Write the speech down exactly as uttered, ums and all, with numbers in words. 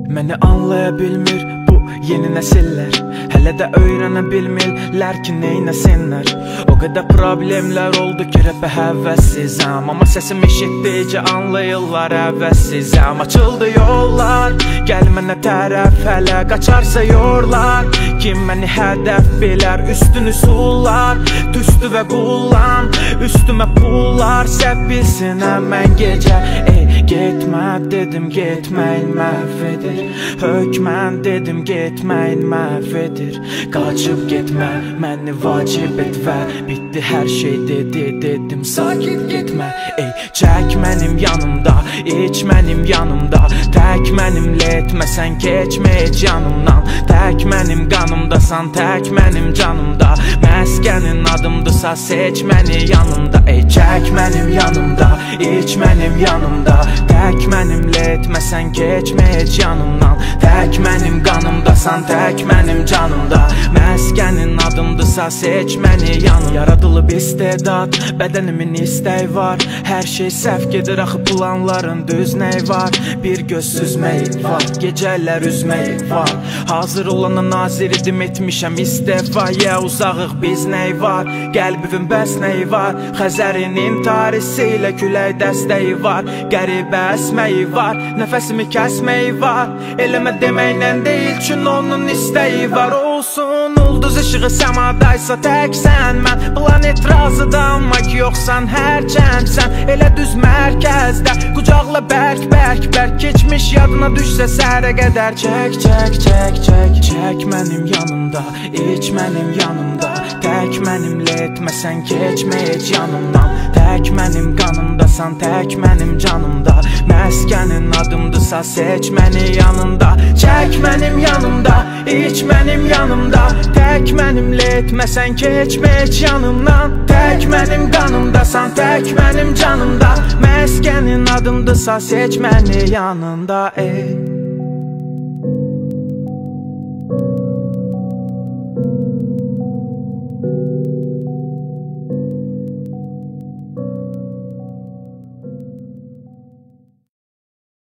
Məni anlaya bilmir bu yeni nəsillər. Hələ də öyrənə bilmirlər ki, neynəsinlər. O qədər problemlər oldu ki, rəpə həvəssizəm. Amma səsim eşitdikcə anlayırlar əvəzsizəm. Açıldı yollar, gəl mənə tərəf, hələ qaçarsa yorlar. Kim məni hədəf bilər, üstünü sullar. Düstü və qullan, üstümə pullar. Səv bilsinəm mən gecə. Ey, getmə dedim, getməyin məhv edir. Hökmən dedim, getməyin məhv edir. Qaçıb getmə, məni vacib et və bitdi hər şey dedi, dedim sakit getmə. Ey, çək mənim yanımda, iç mənim yanımda. Tək mənimlə etməsən keçmə heç yanımdan. Tək mənim qanımdasan, tək mənim canımda. Məskənin adımdırsa seç məni yanımda. Ey, çək mənim yanımda, iç mənim yanımda. Tək mənimlə etməsən keçmə heç yanımdan. Tək mənim qanımdasan, tək mənim canımda. Məskənin adımdırsa seç məni yanım. Yaradılıb istedad, bədənimin istəyi var. Hər şey səhv gedir axı planların düz nəyi var. Bir göz süzməyi var, gecələr üzməyi var. Hazır olana nazir idim etmişəm istifaya. Uzağıq biz nəyi var, qəlbimin bəs nəyi var. Xəzərinin tarisi ilə külək dəstəyi var. Qəribə əsməyi var, nəfəsimi kəsməyi var. Eləmə deməklə deyil, çün onun istəyi var. Olsun ulduz ışığı səmadaysa təksən mən. Planet razıda amma ki yoxsan hərçəndsən. Elə düz mərkəzdə qucaqla bərk bərk bərk. Keçmiş yadına düşsə səhərə qədər. Çək çək çək çək çək mənim yanımda, iç mənim yanımda. Tək mənimlə etməsən keçmə heç yanımdan. Tək mənim qanımdasan, tək mənim canımda. Məskənin adımdırsa seç məni yanında. Çək mənim yanımda, iç mənim yanımda. Tək mənimlə etməsən keçmə heç yanımdan. Tək mənim qanımdasan, tək mənim canımda. Məskənin adımdırsa seç məni yanında. Ey